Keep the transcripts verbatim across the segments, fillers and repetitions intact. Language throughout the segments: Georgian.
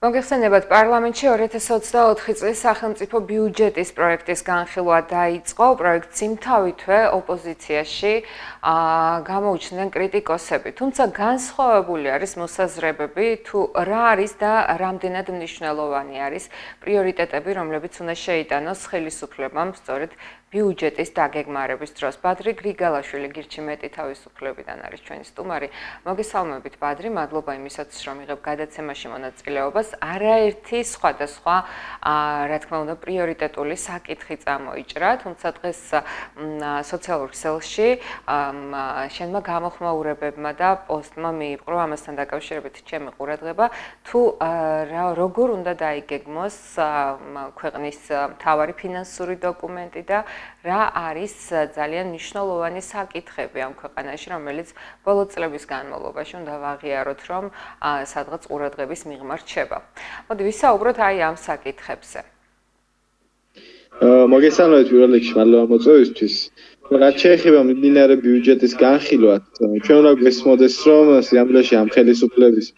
მოგეხსენებათ, პარლამენტში ორი ათასი ოცდაოთხი წლის სახელმწიფო ბიუჯეტის პროექტის განხილვა დაიწყო. პროექტს იმთავითვე ოპოზიციაში გამოუჩნდნენ კრიტიკოსები. თუმცა განსხვავებული არის მოსაზრებები, თუ რა არის და რამდენად მნიშვნელოვანი არის პრიორიტეტები, რომლებიც უნდა შეიტანოს ხელისუფლებამ სწორედ ბიუჯეტის დაგეგმარების დროს. ბადრი გრიგალაშვილი გირჩი მეტი თავისუფლებიდან არის ჩვენი სტუმარი. მოგესალმებით ბადრი, მადლობა იმისათვის, რომ იღებ გადაცემაში მონაწილეობას. არაერთი სხვადასხვა, რა თქმა უნდა, პრიორიტეტული საკითხი წამოიჭრა, თუმცა დღეს სოციალურ ქსელში შენმა გამოხმაურებებმა და პოსტმა მიიპყრო ამასთან დაკავშირებით ჩემი ყურადღება, თუ როგორ უნდა დაიგეგმოს ქვეყნის მთავარი ფინანსური დოკუმენტი და რა არის ძალიან მნიშვნელოვანი საკითხები ამ ქვეყანაში, რომელიც ბოლო წლების განმავლობაში უნდა ვაღიაროთ, რომ სადღაც ყურადღების მიღმა რჩება. მოდი ვისაუბროთ აი ამ საკითხებზე. მოგესალმებით პირველ რიგში, მადლობა მოწვევისთვის. რაც შეეხება მიმდინარე ბიუჯეტის განხილვას, ჩვენ უნდა გვესმოდეს, რომ სიამოვნებაში ამ ხელისუფლების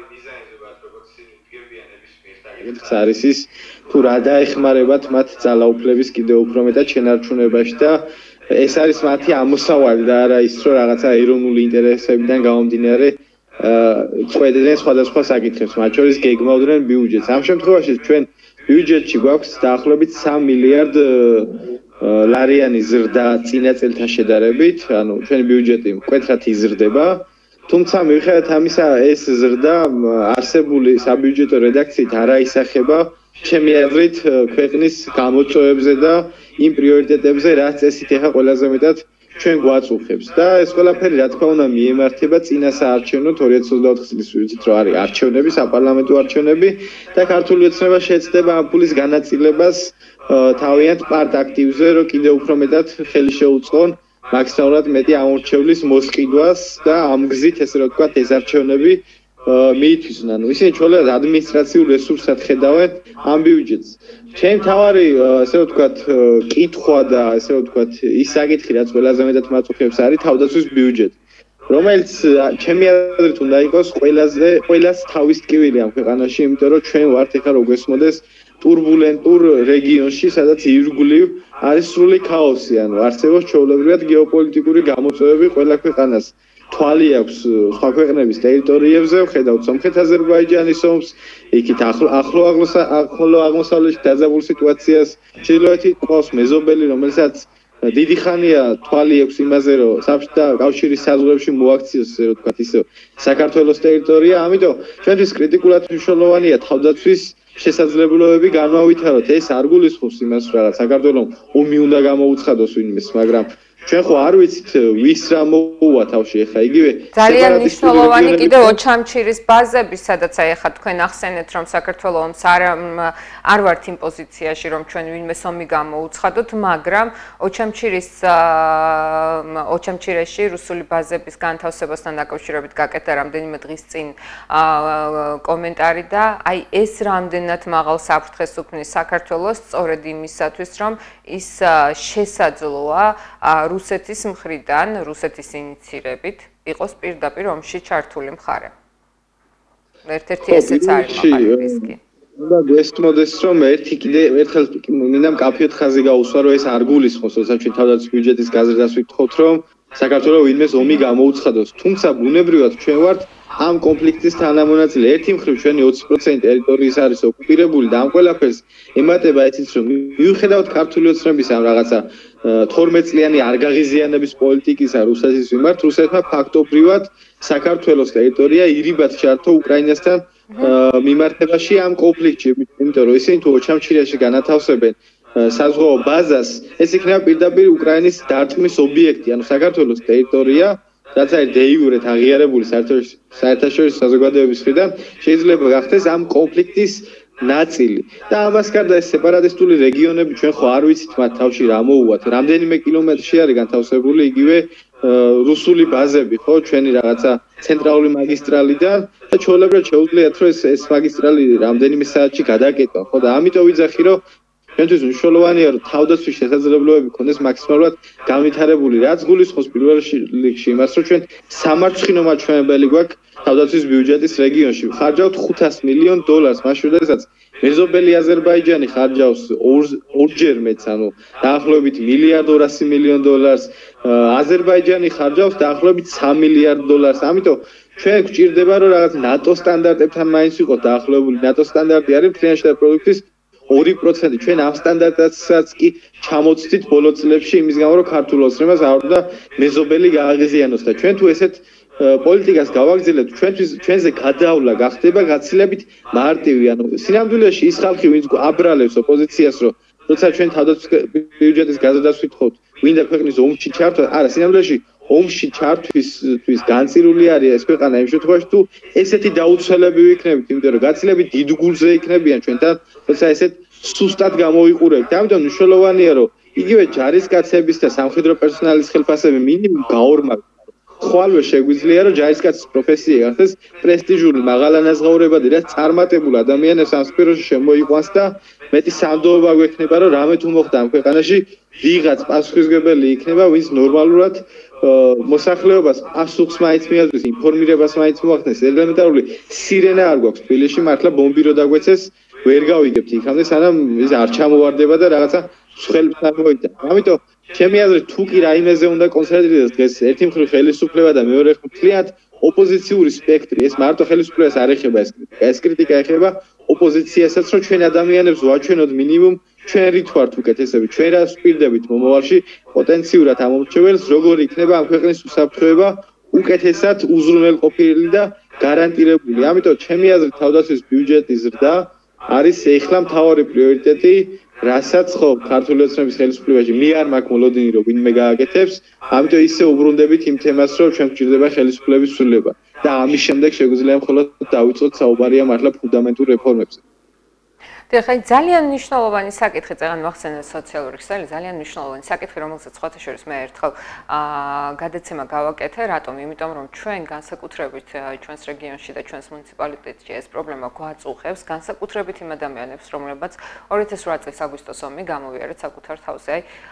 არის ის, თუ რა დაეხმარებათ მათ ძალაუფლების კიდევ უფრო მეტად შენარჩუნებაში და ეს არის მათი ამოსავალი და არა ის, რომ რაღაცა ეროვნული ინტერესებიდან გამომდინარე წვედნენ სხვადასხვა საკითხებს, მათ შორის გეგმავდნენ ბიუჯეტს. ამ შემთხვევაში ჩვენ ბიუჯეტში გვაქვს დაახლოებით სამი მილიარდ ლარიანი ზრდა წინა წელთან შედარებით, ანუ ჩვენი ბიუჯეტი მკვეთრად იზრდება. თუმცა მიუხედავად ამისა, ეს ზრდა არსებული საბიუჯეტო რედაქციით არ აისახება ჩემი აზრით ქვეყნის გამოწვევებზე და იმ პრიორიტეტებზე, რაც წესით ეხა ყველაზე მეტად ჩვენ გვაწუხებს და ეს ყველაფერი რა თქმა უნდა მიემართება წინა საარჩევნოთ ორი ათასი ოცდაოთხი წლის ვიცით რომ არის არჩევნები, საპარლამენტო არჩევნები და ქართული ოცნება შეეცდება ამ ფულის განაწილებას თავიანთ პარტ-აქტივზე, რომ კიდევ უფრო მეტად ხელი შეუწყონ მაქსიმალურად მეტი ამორჩევლის მოსყიდვას და ამ გზით ესე რომ ვთქვათ ეს არჩევნები მიითვისონ. ანუ ისინი ჩვეულად ადმინისტრაციულ რესურსად ხედავენ ამ ბიუჯეტს. ჩემი თავარი ესე ვთქვათ კითხვა და ესე ვთქვათ ის საკითხი რაც ყველაზე მეტად მაწუხებს არის თავდაცვის ბიუჯეტი, რომელიც ჩემი აზრით უნდა იყოს ყველაზე ყველას თავის ტკივილი ამ ქვეყანაში, იმიტომ რომ ჩვენ ვართ ეხლა რო გვესმოდეს ტურბულენტურ რეგიონში, სადაც ირგვლივ არის სრული ქაოსი, ანუ არსებობს ჩვეულებრივად გეოპოლიტიკური გამოწვევები ყველა ქვეყანას. თვალი აქვს სხვა ქვეყნების ტერიტორიებზე, ხედავთ სომხეთ აზერბაიჯანის ომს, იქით ახლო ახლო აღმოსავლეთში დაძაბულ სიტუაციას, ჩრდილოეთით ყავს მეზობელი, რომელსაც დიდი ხანია თვალი აქვს იმაზე, რომ საბჭოთა კავშირის საზღვრებში მოაქციოს, ესე ვთქვათ, ისე საქართველოს ტერიტორია, ამიტომ ჩვენთვის კრიტიკულად მნიშვნელოვანია თავდაცვის შესაძლებლობები განმავითაროთ. ეს არ გულისხმობს იმას, რომ რაღაც საქართველოს ომი უნდა გამოუცხადოს ვინმეს, მაგრამ ჩვენ ხო არ ვიცით ვის რა მოუვა თავში ეხა იგივე ძალიან მნიშვნელოვანი კიდევ ოჩამჩირის ბაზები, სადაც აი ეხა თქვენ ახსენეთ, რომ საქართველოს არ არ ვართ იმ პოზიციაში, რომ ჩვენ ვინმეს ომი გამოუცხადოთ, მაგრამ ოჩამჩირის ოჩამჩირეში რუსული ბაზების განთავსებასთან დაკავშირებით გაკეთდა რამდენიმე დღის წინ კომენტარი და აი ეს რამდენად მაღალ საფრთხეს უქმნის საქართველოს სწორედ იმისათვის, რომ ის შესაძლოა რუსეთის მხრიდან, რუსეთის ინიციირებით იყოს პირდაპირ ომში ჩართული მხარე. ერთ-ერთი ესეც არის მაღალი რისკი. უნდა გვესმოდეს, რომ ერთი კიდე ერთხელ მინდა მკაფიოდ ხაზი გაუსვა, რომ ეს არ გულისხმობს, როცა ჩვენ თავდაცვის ბიუჯეტის გაზრდას ვიტყობთ, რომ საქართველოს ვინმეს ომი გამოუცხადოს. თუმცა ბუნებრივად ჩვენ ვართ ამ კონფლიქტის თანამონაწილე. ერთი მხრივ ჩვენი ოცი პროცენტი ტერიტორიის არის ოკუპირებული და ამ ყველაფერს ემატება ისიც, რომ მიუხედავად ქართული ოცნების ამ რაღაცა თორმეტ წლიანი არ გაღიზიანების პოლიტიკისა რუსეთის მიმართ, რუსეთმა ფაქტობრივად საქართველოს ტერიტორია ირიბად ჩართო უკრაინასთან მიმართებაში ამ კონფლიქტში, იმიტომ რომ ისინი თუ ოჩამჩირეში განათავსებენ საზღვაო ბაზას, ეს იქნება პირდაპირ უკრაინის დარტყმის ობიექტი, ანუ საქართველოს ტერიტორია, რაც არის დე იურეთ აღიარებული საერთაშორისო საზოგადოების მხრიდან, შეიძლება გახდეს ამ კონფლიქტის ნაწილი. და ამას გარდა ეს სეპარატისტული რეგიონები ჩვენ ხო არ ვიცით მათ თავში რა მოუვათ. რამდენიმე კილომეტრში არის განთავსებული იგივე რუსული ბაზები, ხო, ჩვენი რაღაცა ცენტრალური მაგისტრალიდან და ჩვეულებრივად შეუძლიათ რომ ეს ეს მაგისტრალი რამდენიმე საათში გადაკეტონ, ხო და ამიტომ ვიძახი რომ ჩვენთვის მნიშვნელოვანია რომ თავდაცვის შესაძლებლობები ქონდეს მაქსიმალურად განვითარებული, რაც გულისხმობს პირველ რიგში იმას, რომ ჩვენ სამარცხინო მაჩვენებელი გვაქვს თავდაცვის ბიუჯეტის რეგიონში. ხარჯავთ ხუთას მილიონ დოლარს, მაშინ როდესაც მეზობელი აზერბაიჯანი ხარჯავს ორჯერ მეც, ანუ დაახლოებით მილიარდ ორასი მილიონ დოლარს, აზერბაიჯანი ხარჯავს დაახლოებით სამი მილიარდ დოლარს. ამიტომ ჩვენ გვჭირდება რომ რაღაც ნატო სტანდარტებთან მაინც ვიყოთ დაახლოებული. ნატო სტანდარტი არის მთლიანი შეტანილი პროდუქტის ორი პროცენტი. ჩვენ ამ სტანდარტსაც კი ჩამოვცდით ბოლო წლებში იმის გამო რომ ქართულ ოცნებას არ უნდა მეზობელი გააღიზიანოს და ჩვენ თუ ესეთ პოლიტიკას გავაგრძელებთ, ჩვენთვის ჩვენზე გადავლა გახდება გაცილებით მარტივი. ანუ სინამდვილეში ის ხალხი ვინც აბრალებს ოპოზიციას რომ როცა ჩვენ თავდაცვის ბიუჯეტის გაზრდას ვითხოვთ, ვინდა ქვეყნის ომში ჩართვა, არა სინამდვილეში ომში ჩართვისთვის განწირული არის ეს ქვეყანა იმ შემთხვევაში თუ ესეთი დაუცველები ვიქნებით, იმიტომ რომ გაცილებით დიდ გულზე იქნებიან ჩვენთან, როცა ესეთ სუსტად გამოვიყურებთ. ამიტომ მნიშვნელოვანია რომ იგივე ჯარისკაცების და სამხედრო პერსონალის ხელფასები მინიმუმ გაორმაგოთ. ხვალვე შეგვიძლია რომ ჯარისკაცის პროფესია გახდეს პრესტიჟული, მაღალანაზღაურებადი, რაც წარმატებულ ადამიანებს ამ სფეროში შემოიყვანს და მეტი სამდოობა გვექნება რომ რამე თუ მოხდა ამ ქვეყანაში ვიღაც პასუხისმგებელი იქნება, ვინც ნორმალურად მოსახლეობას პასუხს მაინც მიაძლევს, ინფორმირებას მაინც მოახდენს. ელემენტარული სირენა არ გვაქვს თბილისში, მართლა ბომბი რო დაგვეცეს ვერ გავიგებთ იქამდე სანამ ის არ ჩამოვარდება და რაღაცა მსხვილს არ მოიტანა. ამიტომ ჩემი აზრით თუ კი რაიმეზე უნდა კონცენტრირდეს დღეს ერთი მხრივ ხელისუფლება და მეორე მხრივ მთლიანად ოპოზიციური სპექტრი, ეს მარტო ხელისუფლებას არ ეხება ეს კრიტიკა, ეს კრიტიკა ეხება ოპოზიციასაც, რომ ჩვენ ადამიანებს ვაჩვენოთ მინიმუმ ჩვენ რით ვართ უკეთესები, ჩვენ რას ვპირდებით მომავალში პოტენციურად ამომრჩეველს, როგორი იქნება ამ ქვეყნის უსაფრთხოება უკეთესად უზრუნველყოფილი და გარანტირებული. ამიტომ ჩემი აზრით თავდაცვის ბიუჯეტის ზრდა არის ეხლა მთავარი პრიორიტეტი, რასაც ხო ქართული ოცნების ხელისუფლებაში მე არ მაქვს მოლოდინი რომ ვინმე გააკეთებს, ამიტომ ისე უბრუნდებით იმ თემას რომ ჩვენ გვჭირდება ხელისუფლების ცვლილება და ამის შემდეგ შეგვიძლია მხოლოდ დავიწყოთ საუბარია მართლა ფუნდამენტურ რეფორმებზე. ხაი ძალიან მნიშვნელოვანი საკითხი წეგან მოახსენე სოციალური ქსელი, ძალიან მნიშვნელოვანი საკითხი, რომელსაც სხვათა შორის მე ერთხელ გადაცემა გავაკეთე, რატომ? იმიტომ რომ ჩვენ განსაკუთრებით ჩვენს რეგიონში და ჩვენს მუნიციპალიტეტში ეს პრობლემა გვაწუხებს, განსაკუთრებით იმ ადამიანებს, რომლებიც ორი ათას ორი წლის აგვისტოს ომი გამოვიარეთ საკუთარ თავზე.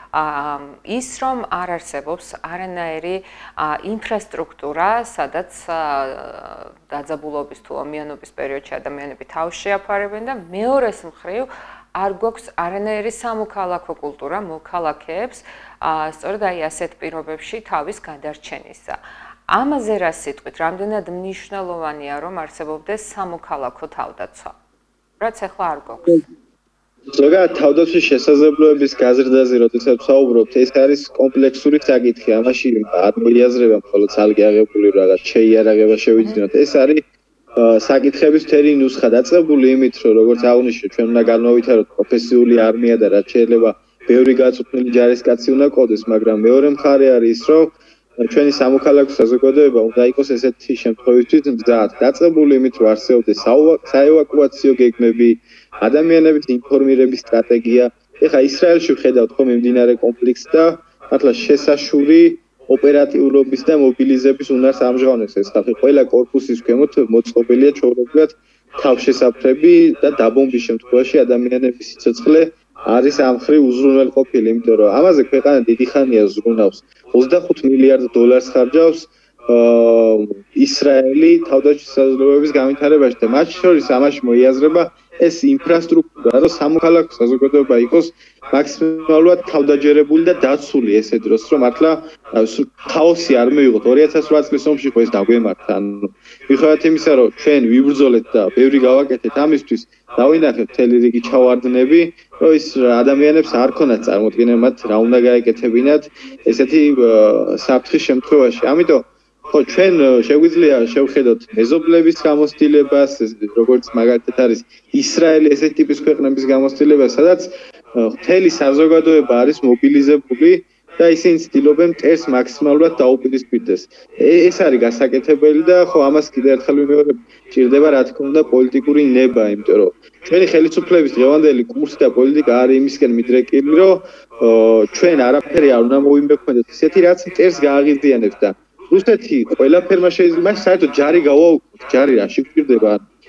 აი ის რომ არ არსებობს არანაირი ინფრასტრუქტურა, სადაც დაძაბულობის თუ ომიანობის პერიოდში ადამიანები თავს შეაფარებენ და მეორე მხრივ არ გვაქვს არანაირი სამოქალაქო კულტურა მოქალაქეებს სწორედ აი ასეთ პირობებში თავის გადარჩენისა. ამაზე რა სიტყვით, რამდენად მნიშვნელოვანია რომ არსებობდეს სამოქალაქო თავდაცვა? რაც ახლა არ გვაქვს. ზოგადად თავდაცვის შესაძლებლობების გაზრდაზე როდესაც ვსაუბრობთ, ეს არის კომპლექსური საკითხი. ამაში არ მოიაზრება მხოლოდ ცალკე აღებული რაღაც შეიარაღება შევიძინოთ. ეს არის საკითხების მთელი ნუსხა დაწყებული იმით, რომ როგორც აღნიშნე, ჩვენ უნდა განმოვიტაროთ პროფესიული არმია და რაც შეიძლება ბევრი გაწვრთნილი ჯარისკაცი უნდა ყოდეს, მაგრამ მეორე მხარე არის ის, რომ ჩვენი სამოქალაქო საზოგადოება უნდა იყოს ესეთი შემთხვევისთვის მზად. დაწყებული იმით, რომ არსებობდეს საევაკუაციო გეგმები, ადამიანების ინფორმირების სტრატეგია. ეხლა ისრაელში ვხედავთ ხომ მიმდინარე კონფლიქტს და მართლა შესაშური ოპერატიულობის და მობილიზების უნარს ამჟღავნებს ეს ხალხი. ყველა კორპუსის ქვემოთ მოწყობილია ჩვეულებრივად თავშესაფრები და დაბომბვის შემთხვევაში ადამიანების სიცოცხლე არის ამ ხრივ უზრუნველყოფილი, იმიტომ რომ ამაზე ქვეყანა დიდი ხანია ზრუნავს. ოცდახუთ მილიარდ დოლარს ხარჯავს ისრაელი თავდაცვის საზოგადოების განვითარებაში და მათ შორის ამაში მოიაზრება ეს ინფრასტრუქტურა, რომ სამოქალაქო საზოგადოება იყოს მაქსიმალურად თავდაჯერებული და დაცული ესე დროს, რომ მართლა ქაოსი არ მივიღოთ. ორი ათას ორი წლის ომში ხო ეს დაგვემართა. ანუ მიუხედავად იმისა, რომ ჩვენ ვიბრძოლეთ და ბევრი გავაკეთეთ ამისთვის, დავინახეთ მთელი რიგი ჩავარდნები, რომ ის ადამიანებს არ ქონათ წარმოდგენა მათ რა უნდა გაეკეთებინათ ესეთი საფრთხის შემთხვევაში. ამიტომ ხო ჩვენ შეგვიძლია შევხედოთ მეზობლების გამოცდილებას, როგორც მაგალითად არის ისრაელი ესეთი ტიპის ქვეყნების გამოცდილება, სადაც მთელი საზოგადოება არის მობილიზებული და ისინი ცდილობენ მტერს მაქსიმალურად დაუპირისპირდეს. ეს არის გასაკეთებელი და ხო ამას კიდევ ერთხელ ვიმეორებ, ჭირდება რა თქმა უნდა პოლიტიკური ნება, იმიტომ რომ ჩვენი ხელისუფლების დღევანდელი კურსი და პოლიტიკა არის იმისკენ მიდრეკილი, რომ ჩვენ არაფერი არ უნდა მოვიმექმედოთ, ისეთი რაც მტერს გააღიზიანებს და რუსეთი ყველაფერმა შეიძლება საერთოდ ჯარი გავაუქმოთ, ჯარი რაში გვჭირდება?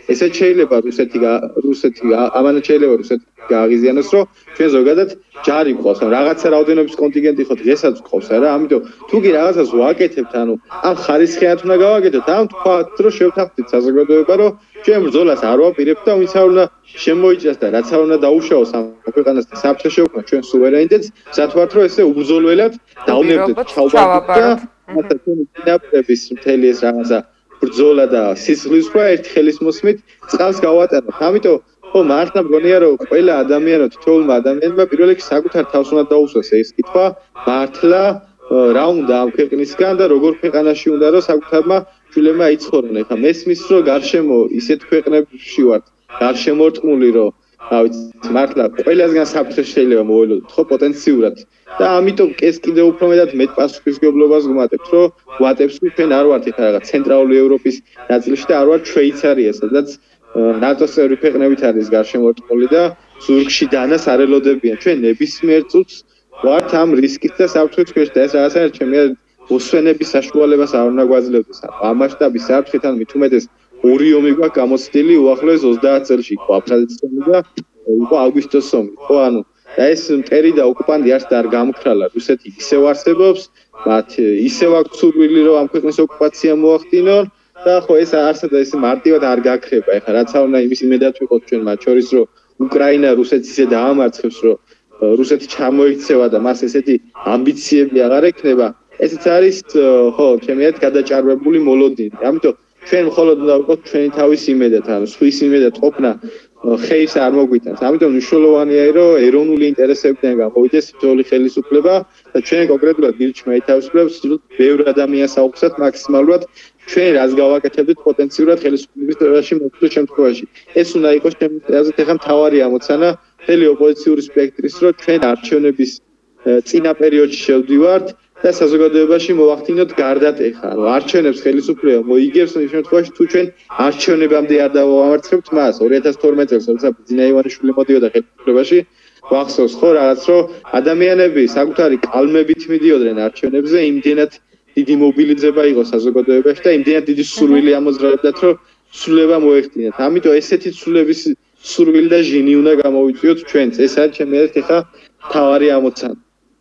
ესეც შეიძლება რუსეთი რუსეთი ამან შეიძლება რუსეთი გააღიზიანოს, რომ ჩვენ ზოგადად ჯარი გვყავს, ან რაღაცა რაოდენობის კონტინგენტი ხო დღესაც გვყავს არა, ამიტომ თუ კი რაღაცას ვაკეთებთ, ანუ ამ ხარისხიანად უნდა გავაკეთოთ, ამ თქვათ, რომ შევთანხმდით საზოგადოება, რომ ჩვენ ბრძოლას არ ვაპირებთ და ვინც არ უნდა შემოიჭრას და რაც არ უნდა დაუშავოს ამ ქვეყანას და საფრთხე შევქმნა ჩვენ სუვერენიტეტს, მზად ვართ, რომ ესე უბრძოლველად დავნებდეთ ჩავაბაროთ და ჩვენი წინაპრების მთელი ეს რაღაცა ბრძოლა და სისხლისღვრა ერთ ხელის მოსმით წყალს გავატანოთ. ამიტომ ხო მართლა მგონია რომ ყველა ადამიანო თითოეულმა ადამიანმა პირველ რიგში საკუთარ თავს უნდა დაუსვას ეს კითხვა მართლა რა უნდა ამ ქვეყნისგან და როგორ ქვეყანაში უნდა რომ საკუთარმა შვილებმა იცხოვრონ. ეხლა მესმის რომ გარშემო ისეთ ქვეყნებში ვართ გარშემორტყმული რომ რა ვიცი მართლა ყველასგან საფრთხე შეიძლება მოველოდოთ ხო პოტენციურად და ამიტომ ეს კიდევ უფრო მეტად მეტ პასუხისმგებლობას გვუმატებთ რომ ვატებს ჩვენ არ ვართ ეხლა რაღაც ცენტრალური ევროპის ნაწილში და არ ვართ შვეიცარია სადაც ნატოს წევრი ქვეყნებით არის გარშემორტყმული და ზურგში დანას არ ელოდებიან ჩვენ ნებისმიერ წუთს ვართ ამ რისკით და საფრთხის ქვეშ და ეს რაღაცა ჩემი მოსვენების საშუალებას არ უნდა გვაძლევდეს ამ მასშტაბის საფრთხით ან მით უმეტეს ორი ომი გვაქვს გამოცდილი უახლოეს ოცდაათ წელში იყო აფხაზეთის ომი და იყო აგვისტოს ომი ხო ანუ და ეს მტერი და ოკუპანტი არც და არ გამქრალა რუსეთი ისევ არსებობს მათ ისევ აქვს სურვილი რომ ამ ქვეყნის ოკუპაცია მოახდინონ და ხო ეს არსად ეს მარტივად არ გაქრება ეხლა რაც არ უნდა იმის იმედად ვიყოთ ჩვენ მათ შორის რომ უკრაინა რუსეთს ისე დაამარცხებს რომ რუსეთი ჩამოიქცევა და მას ესეთი ამბიციები აღარ ექნება ესეც არის ხო ჩემიათ გადაჭარბებული მოლოდინი ამიტომ ჩვენ მხოლოდ უნდა ვიყოთ ჩვენი თავის იმედად ანუ სხვის იმედად ყოფნა ხეის არ მოგვიტანს ამიტომ მნიშვნელოვანია რომ ეროვნული ინტერესებიდან გამოვიდეს თითოეული ხელისუფლება და ჩვენ კონკრეტულად გირჩმა ითავისუფლებს ბევრ ადამიანს აუხსათ მაქსიმალურად ჩვენ რაც გავაკეთებდით პოტენციურად ხელისუფლებაში მოხდულ შემთხვევაში ეს უნდა იყოს ჩემი აზრით ახლა მთავარი ამოცანა მთელი ოპოზიციური სპექტრის რომ ჩვენ არჩევნების წინა პერიოდში შევდივართ და საზოგადოებაში მოვახდინოთ გარდატეხა. არჩევნებს ხელისუფლება მოიგებს იმ შემთხვევაში თუ ჩვენ არჩევნებამდე არ დავამარცხებთ მას ორი ათას თორმეტ წელს როცა ბიძინა ივანიშვილი მოდიოდა ხელისუფლებაში ვახსოვს ხო რაღაც რომ ადამიანები საკუთარი კალმებით მიდიოდნენ არჩევნებზე იმდენად დიდი მობილიზება იყო საზოგადოებაში და იმდენად დიდი სურვილი ამოძრავებდათ რომ სრულება მოეხდინათ. ამიტომ ესეთი სრულების სურვილი და ჟინი უნდა გამოვიწვიოთ ჩვენც. ეს არის ჩემი აზრით ახლა მთავარი ამოცანა.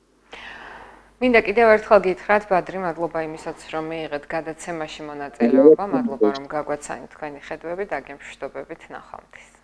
მინდა კიდევ ერთხელ გითხრათ ბადრი, მადლობა იმისაც, რომ მიიღეთ გადაცემაში მონაწილეობა, მადლობა რომ გაგვაცანით თქვენი ხედვები და გემშვიდობებით ნახვამდის.